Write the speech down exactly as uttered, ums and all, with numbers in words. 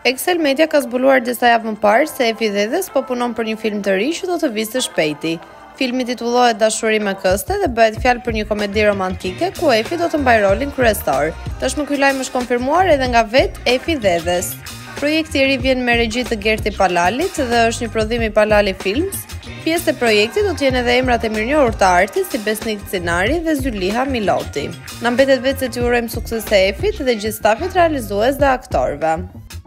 Excel Media ka zbuluar disa javë më parë se Efi Dhedhes po punon për një film të ri që do të vijë së shpejti. Filmi titullohet Dashuri me këste dhe bëhet fjalë për një komedi romantike ku Efi do të mbajë rolin kryesor. Tashmë ky lajm është konfirmuar edhe nga vet Efi Dhedhes. Projekti i ri vjen me regji të Gerti Palalit dhe është një prodhim i Palali Films. Pjesë e projektit do të jenë edhe emrat e mirënjohur të artit si Besnik Cinari dhe Zyliha Miloti. Na mbetet vetë se t'ju urojmë sukses të Efit dhe gjithë stafit realizues dhe aktorëve.